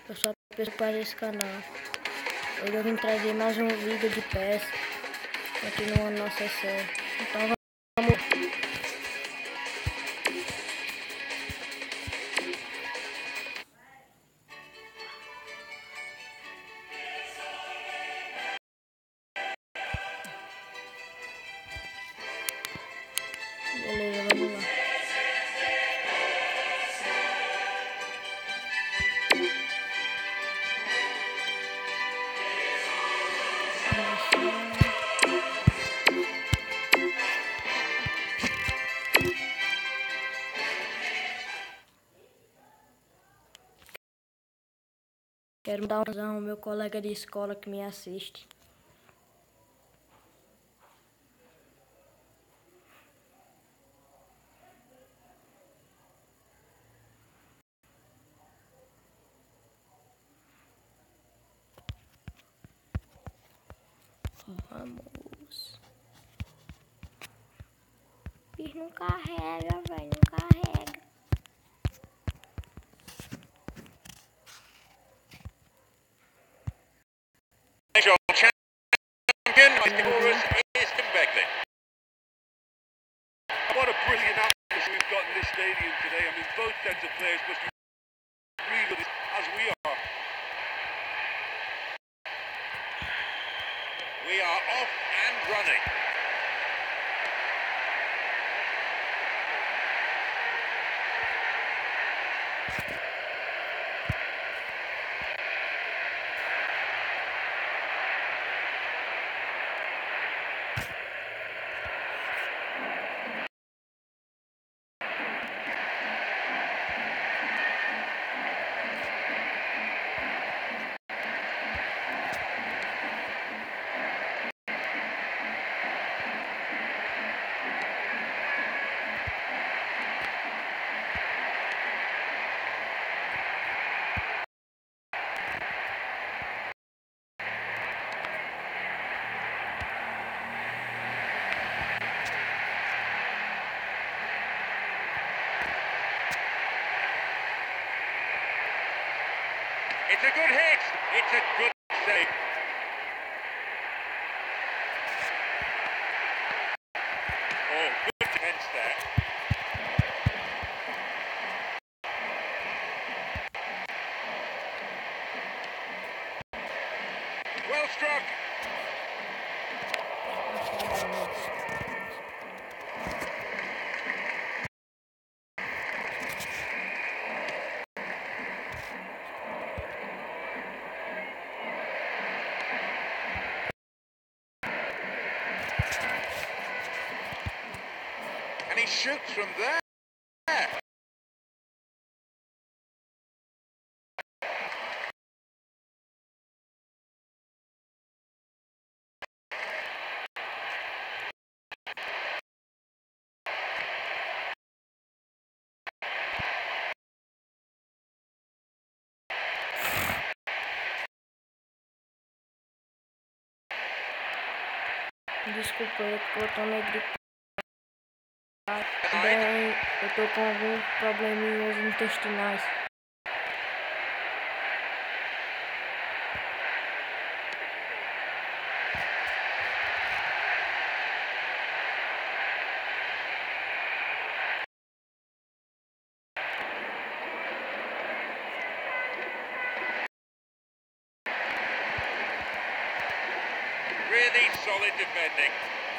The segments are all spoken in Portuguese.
Eu só peço para esse canal. Hoje eu vim trazer mais um vídeo de PES, continuando nossa série. Então vamos. Beleza, vamos lá. Quero dar um ao meu colega de escola que me assiste. Vamos. Bicho, não carrega, velho, não carrega. Champion, Easton Beckley. What a brilliant atmosphere we've got in this stadium today. I mean, both sets of players must be really good as we are. We are off and running. It's a good hit. It's a good save. Oh, good defence there. Well struck. And he shoots from there. Desculpa aí porque eu tô meio gripado. Bem, eu tô com alguns probleminhas intestinais. Really solid defending.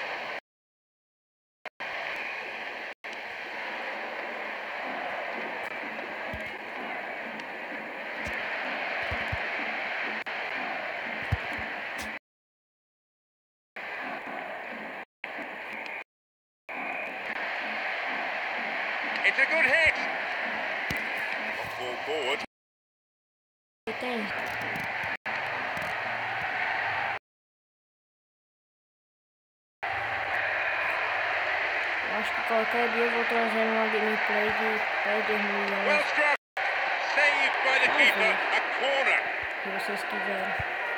It's a good hit. Ball forward. Tem. Eu acho que qualquer dia eu vou trazer uma gameplay de PES 2011. Well struck. Saved by the keeper. A corner. Se vocês quiserem.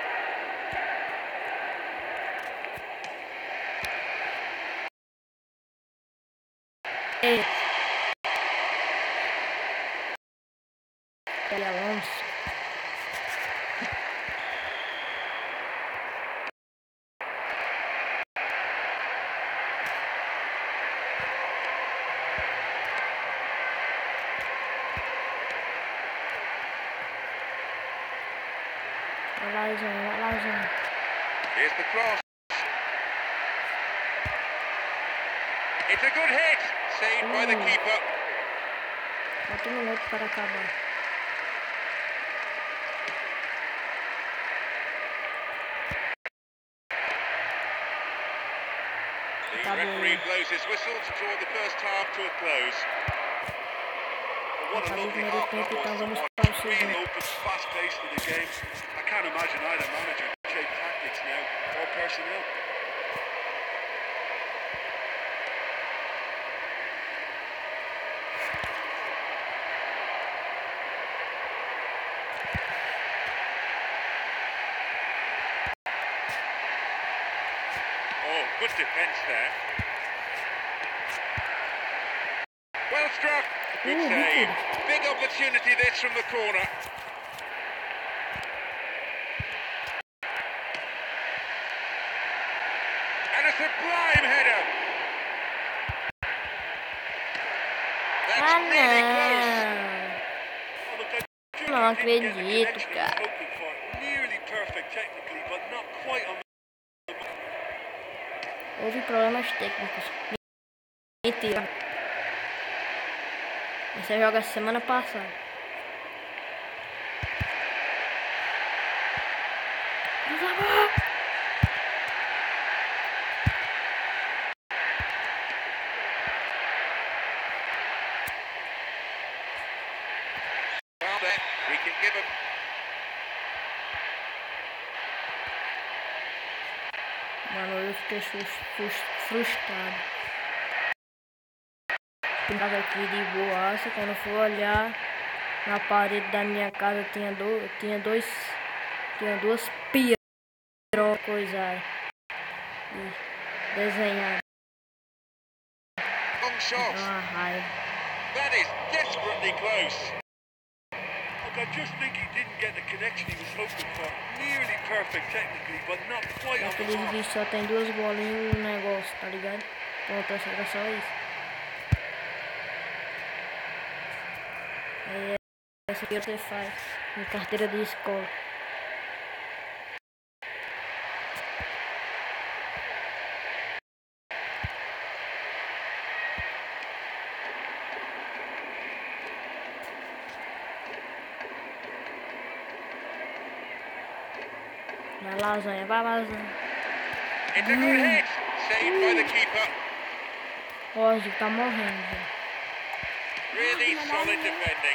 Ei. Alonso. Vai lá, Zão, vai lá, Zão. Here's the cross. It's a good hit. Saved by the keeper. Falta 1 minuto para acabar. The referee blows his whistle to draw the first half to a close. What a Acabou o lovely primeiro half tempo, that então was. vamos para o Really segundo. open, fast paced to the game. I can't imagine either manager can change tactics now or personnel. Oh, good defence there. Well struck. Good save. Big opportunity this from the corner. And a sublime header. That's really close. Well, look, I Não didn't get the acredito, connection he was cara. hoping for. Nearly perfect technically, but not quite on the... Houve problemas técnicos. Mentira. Você joga semana passada. Well then, we can give him... Mano, eu fiquei frustrado. Eu tava aqui de boaça, quando eu fui olhar na parede da minha casa tinha duas pirocas coisadas e desenhadas. Long shot. Uma raiva. That is desperately close. Look, I just think he didn't get the connection he was hoping for. Nearly perfect technically, but not quite on the Naqueles mark. vídeos só tem 2 bolinhas no negócio, tá ligado? Pronto, era só isso. Aí essa aqui você faz em carteira de escola. Vai lasanha, vai lasanha. It's a good hit. Saved by the keeper. Hoje tá morrendo, velho. Really solid defending.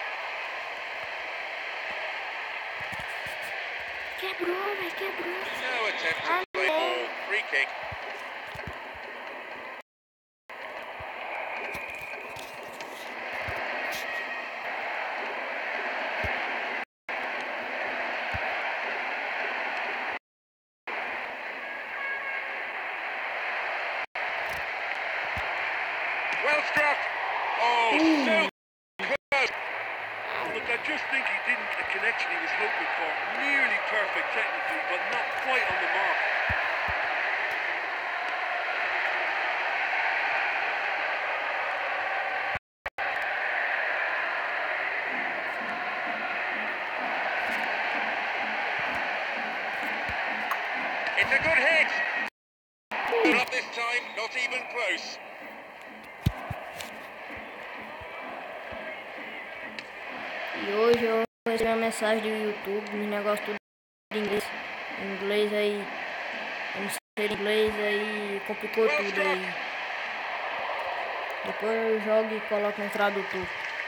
Quebrou, velho, quebrou. No attempt to play ball. Free kick. Well struck. Oh, so close. Look, I just think he didn't get the connection he was hoping for. Nearly perfect technically, but not quite on the mark. It's a good hit. Not this time, not even close. E hoje eu recebi uma mensagem do YouTube, um negócio tudo em inglês. Em inglês aí. Eu não sei inglês aí, complicou tudo aí. Depois eu jogo e coloco um tradutor.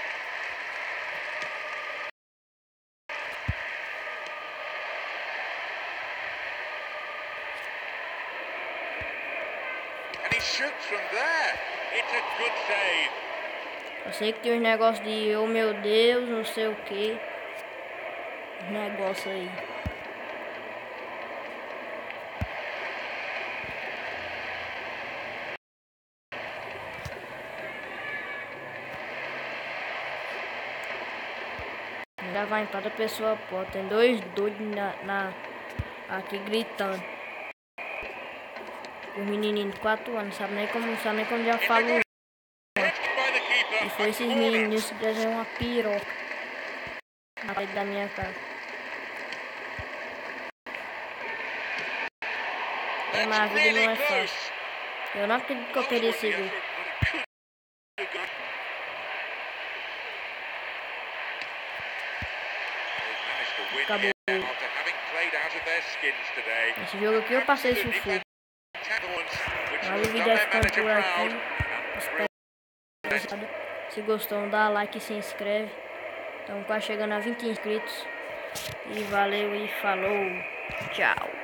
And he shoots from there. It's a good save. Eu sei que tem uns negócios de oh meu Deus, não sei o que. Negócio aí. Ainda vai em cada pessoa, pô. Tem 2 doidos aqui gritando. Os menininhos de 4 anos, sabe nem como já falo. E foi esses meninos que desenham uma piroca na parede da minha casa. Mas a vida não é fácil. Eu não acredito que eu perdi esse gol. Acabou. Esse jogo aqui eu passei sufoco. Mas o vídeo vai ficando por aqui. Espero. Se gostou, dá like e se inscreve. Estamos quase chegando a 20 inscritos. E valeu e falou. Tchau.